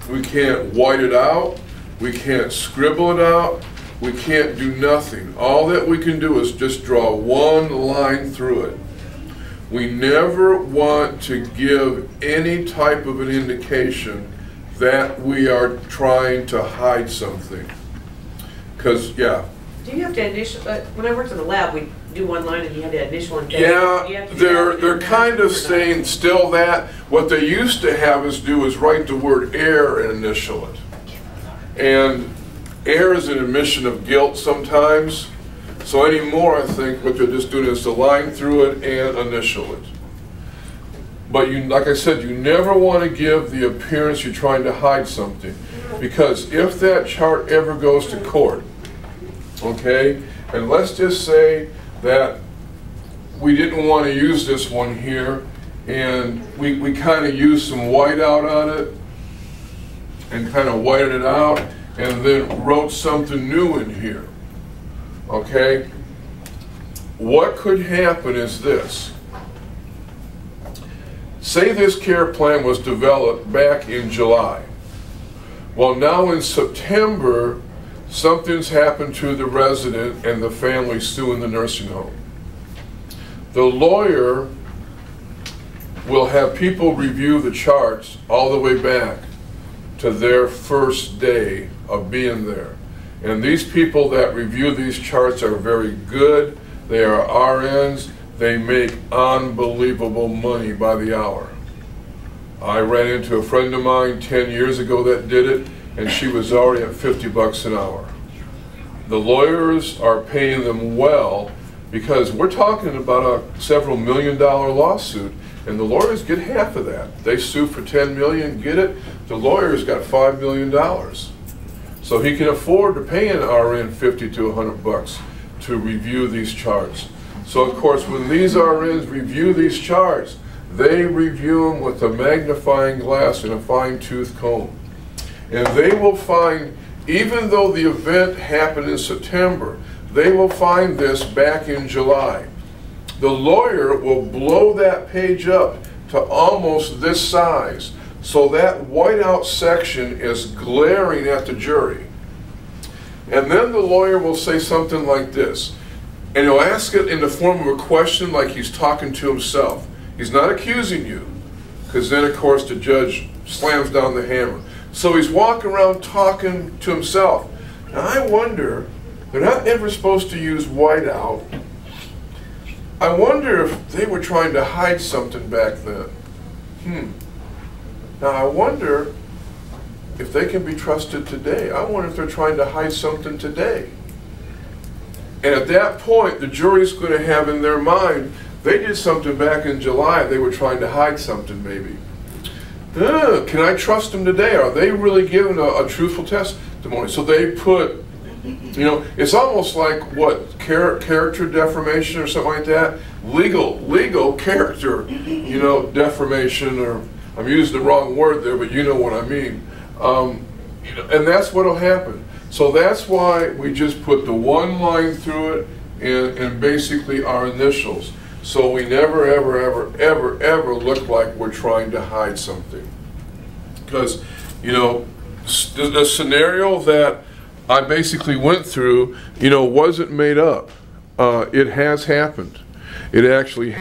We can't white it out. We can't scribble it out. We can't do nothing. All that we can do is just draw one line through it. We never want to give any type of an indication that we are trying to hide something. Because, yeah. Do you have to initial, when I worked in the lab, we do one line and you had to initial and date. Yeah, they're kind of saying still that. What they used to have us do is write the word air and initial it. And air is an admission of guilt sometimes. So anymore, I think what they're just doing is to line through it and initial it. But you, like I said, you never want to give the appearance you're trying to hide something. Because if that chart ever goes to court, okay, and let's just say that we didn't want to use this one here, and we kind of used some whiteout on it, and kind of whited it out, and then wrote something new in here, okay? What could happen is this. Say this care plan was developed back in July. Well, now in September, something's happened to the resident and the family suing the nursing home. The lawyer will have people review the charts all the way back to their first day of being there. And these people that review these charts are very good. They are RNs. They make unbelievable money by the hour. I ran into a friend of mine 10 years ago that did it, and she was already at 50 bucks an hour. The lawyers are paying them well because we're talking about a several $million-dollar lawsuit, and the lawyers get half of that. They sue for $10 million, get it? The lawyer's got $5 million. So he can afford to pay an RN 50 to 100 bucks to review these charts. So of course, when these RNs review these charts, they review them with a magnifying glass and a fine-tooth comb. And they will find, even though the event happened in September, they will find this back in July. The lawyer will blow that page up to almost this size, so that whiteout section is glaring at the jury. And then the lawyer will say something like this, and he'll ask it in the form of a question like he's talking to himself. He's not accusing you, because then of course the judge slams down the hammer. So he's walking around talking to himself. Now I wonder, they're not ever supposed to use whiteout. I wonder if they were trying to hide something back then. Now I wonder if they can be trusted today. I wonder if they're trying to hide something today. And at that point, the jury's going to have in their mind, they did something back in July, they were trying to hide something maybe. Can I trust them today? Are they really giving a truthful testimony? So they put, you know, it's almost like what, character defamation or something like that? Legal character, you know, defamation, or I'm using the wrong word there, but you know what I mean. You know, and that's what'll happen. So that's why we just put the one line through it and basically our initials. So we never, ever, ever, ever, ever look like we're trying to hide something. Because, you know, the scenario that I basically went through, you know, wasn't made up. It has happened. It actually